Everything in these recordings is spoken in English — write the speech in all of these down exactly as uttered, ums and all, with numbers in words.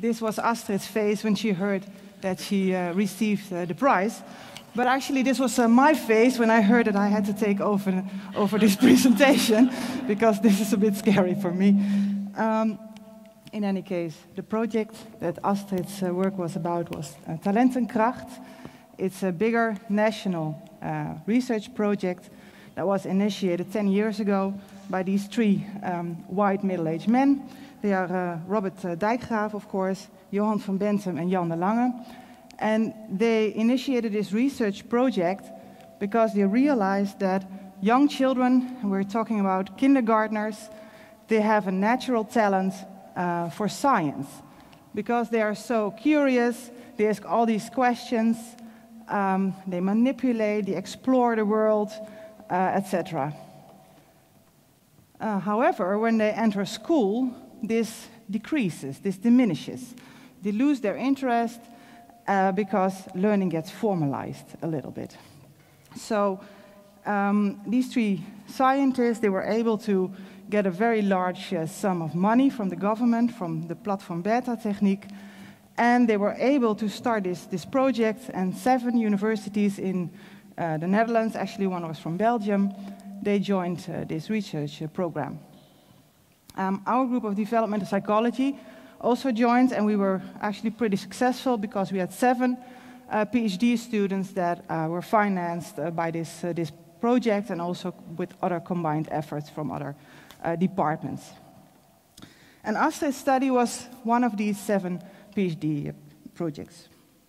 this was Astrid's face when she heard that she uh, received uh, the prize. But actually, this was uh, my face when I heard that I had to take over, over this presentation, because this is a bit scary for me. Um, in any case, the project that Astrid's uh, work was about was uh, Talentenkracht. It's a bigger national uh, research project that was initiated ten years ago by these three um, white middle-aged men. They are uh, Robert uh, Dijkgraaf, of course, Johan van Bentum and Jan de Lange. And they initiated this research project because they realized that young children, we're talking about kindergartners, they have a natural talent uh, for science because they are so curious, they ask all these questions, um, they manipulate, they explore the world, uh, et cetera. Uh, however, when they enter school, this decreases, this diminishes. They lose their interest uh, because learning gets formalized a little bit. So um, these three scientists, they were able to get a very large uh, sum of money from the government, from the Platform Beta Techniek, and they were able to start this, this project, and seven universities in uh, the Netherlands, actually one was from Belgium, they joined uh, this research uh, program. Um, our group of developmental psychology also joined, and we were actually pretty successful because we had seven uh, PhD students that uh, were financed uh, by this, uh, this project, and also with other combined efforts from other uh, departments. And Astrid's study was one of these seven PhD projects.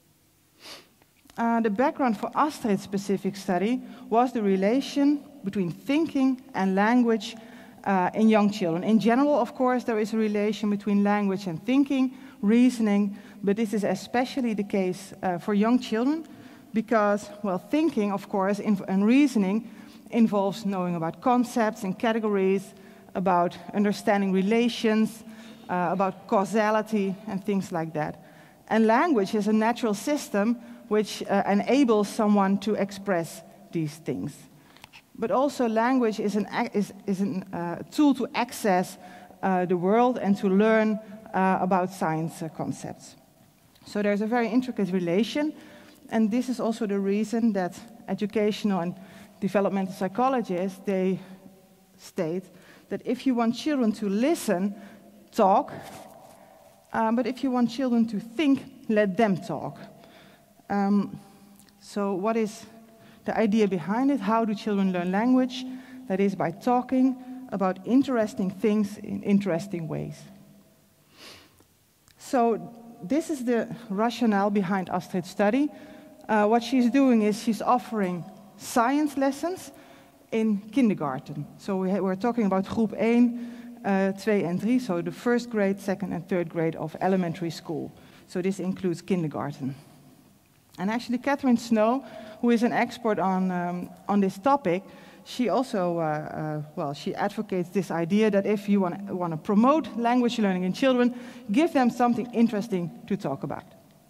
Uh, the background for Astrid's specific study was the relation between thinking and language uh, in young children. In general, of course, there is a relation between language and thinking, reasoning, but this is especially the case uh, for young children because, well, thinking, of course, and reasoning involves knowing about concepts and categories, about understanding relations, uh, about causality and things like that. And language is a natural system which uh, enables someone to express these things. But also language is a is, is an, uh, tool to access uh, the world and to learn uh, about science uh, concepts. So there's a very intricate relation, and this is also the reason that educational and developmental psychologists, they state that if you want children to listen, talk, um, but if you want children to think, let them talk. Um, so what is the idea behind it? How do children learn language? That is by talking about interesting things in interesting ways. So this is the rationale behind Astrid's study. Uh, what she's doing is she's offering science lessons in kindergarten. So we we're talking about groep één, uh, twee en drie, so the first grade, second and third grade of elementary school. So this includes kindergarten. And actually, Catherine Snow, who is an expert on, um, on this topic, she also, uh, uh, well, she advocates this idea that if you want want to promote language learning in children, give them something interesting to talk about.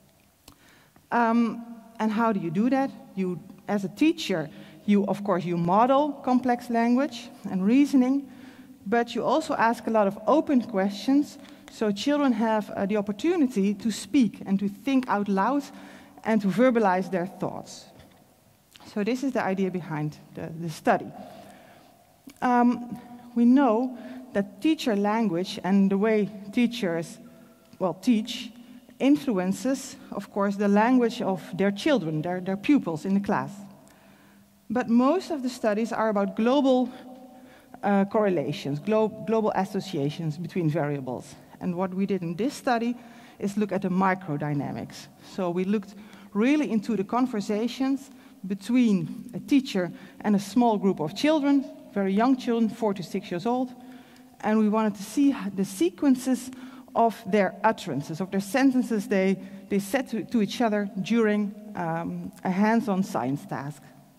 Um, and how do you do that? You, as a teacher, you, of course, you model complex language and reasoning, but you also ask a lot of open questions, so children have uh, the opportunity to speak and to think out loud and to verbalize their thoughts. So this is the idea behind the, the study. Um, we know that teacher language and the way teachers, well, teach, influences, of course, the language of their children, their, their pupils in the class. But most of the studies are about global uh, correlations, glo global associations between variables. And what we did in this study is look at the microdynamics. So we looked really into the conversations between a teacher and a small group of children, very young children, four to six years old, and we wanted to see the sequences of their utterances, of their sentences they, they said to, to each other during um, a hands-on science task.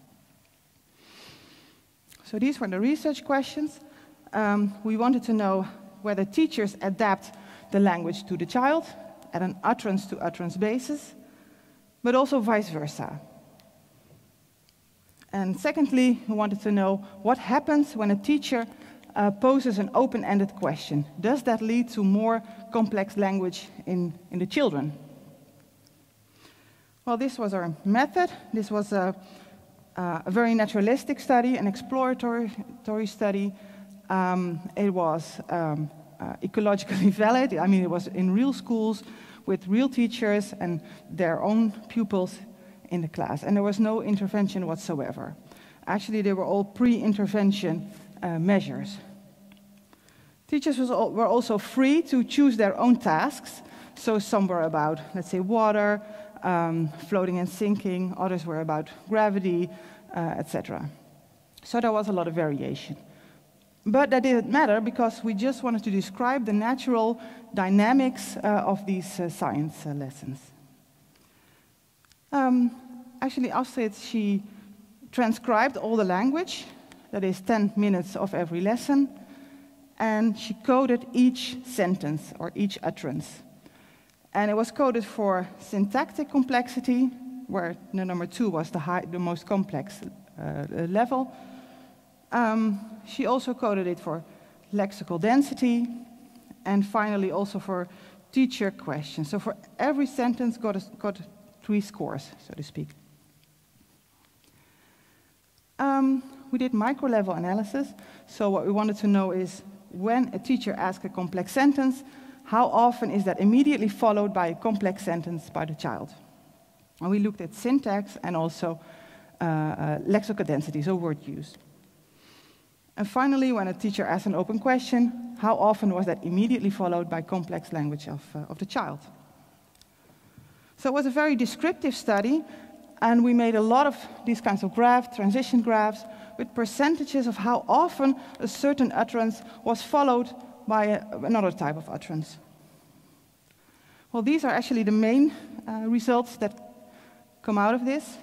So these were the research questions. Um, we wanted to know whether teachers adapt the language to the child at an utterance-to-utterance basis, but also vice versa. And secondly, we wanted to know what happens when a teacher uh, poses an open-ended question. Does that lead to more complex language in, in the children? Well, this was our method. This was a, uh, a very naturalistic study, an exploratory study. Um, it was um, uh, ecologically valid. I mean, it was in real schools with real teachers and their own pupils in the class. And there was no intervention whatsoever. Actually, they were all pre-intervention uh, measures. Teachers was all, were also free to choose their own tasks. So some were about, let's say, water, um, floating and sinking. Others were about gravity, uh, et cetera. So there was a lot of variation. But that didn't matter because we just wanted to describe the natural dynamics uh, of these uh, science uh, lessons. Um, actually, Astrid, she transcribed all the language, that is ten minutes of every lesson, and she coded each sentence or each utterance. And it was coded for syntactic complexity, where the number two was the, high, the most complex uh, level. Um, she also coded it for lexical density, and finally also for teacher questions. So for every sentence got, a, got three scores, so to speak. Um, we did micro-level analysis, so what we wanted to know is when a teacher asks a complex sentence, how often is that immediately followed by a complex sentence by the child? And we looked at syntax and also uh, uh, lexical density, so word use. And finally, when a teacher asked an open question, how often was that immediately followed by complex language of, uh, of the child? So it was a very descriptive study, and we made a lot of these kinds of graphs, transition graphs, with percentages of how often a certain utterance was followed by a, another type of utterance. Well, these are actually the main uh, results that come out of this.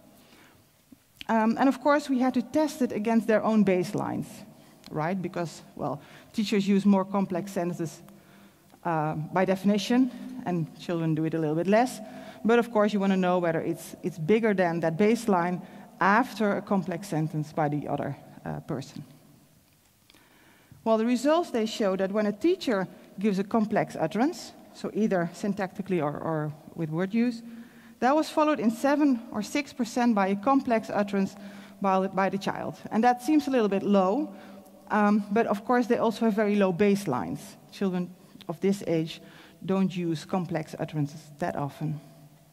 Um, and of course, we had to test it against their own baselines, right? Because, well, teachers use more complex sentences uh, by definition, and children do it a little bit less. But of course, you want to know whether it's, it's bigger than that baseline after a complex sentence by the other uh, person. Well, the results, they show that when a teacher gives a complex utterance, so either syntactically or, or with word use, that was followed in seven or six percent by a complex utterance by, by the child. And that seems a little bit low, um, but of course they also have very low baselines. Children of this age don't use complex utterances that often.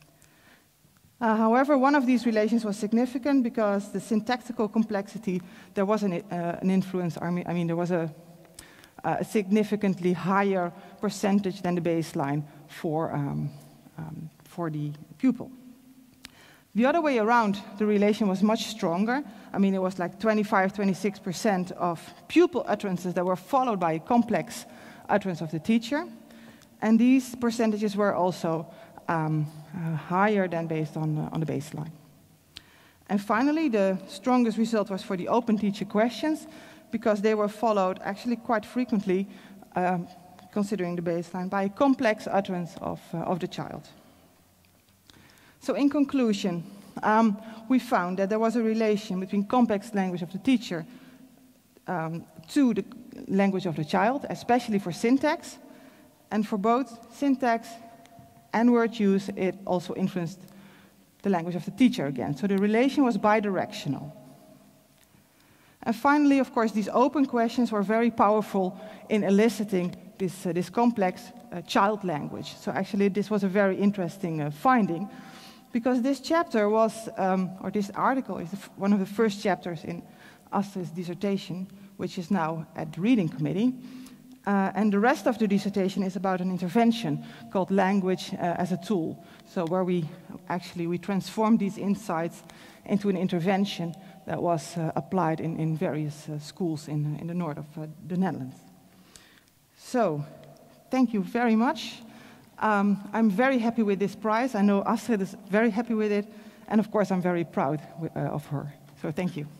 Uh, however, one of these relations was significant because the syntactical complexity, there was an, uh, an influence. I mean, I mean, there was a, a significantly higher percentage than the baseline for, um, um, for the pupil. The other way around, the relation was much stronger. I mean, it was like twenty-five, twenty-six percent of pupil utterances that were followed by a complex utterance of the teacher. And these percentages were also um, uh, higher than based on, uh, on the baseline. And finally, the strongest result was for the open teacher questions, because they were followed actually quite frequently, um, considering the baseline, by a complex utterance of, uh, of the child. So in conclusion, um, we found that there was a relation between complex language of the teacher um, to the language of the child, especially for syntax. And for both syntax and word use, it also influenced the language of the teacher again. So the relation was bidirectional. And finally, of course, these open questions were very powerful in eliciting this, uh, this complex uh, child language. So actually, this was a very interesting uh, finding, because this chapter was, um, or this article is one of the first chapters in Astrid's dissertation, which is now at the reading committee. Uh, and the rest of the dissertation is about an intervention called Language uh, as a Tool. So where we actually, we transformed these insights into an intervention that was uh, applied in, in various uh, schools in, in the north of uh, the Netherlands. So, thank you very much. Um, I'm very happy with this prize. I know Astrid is very happy with it. And of course, I'm very proud uh, of her. So thank you.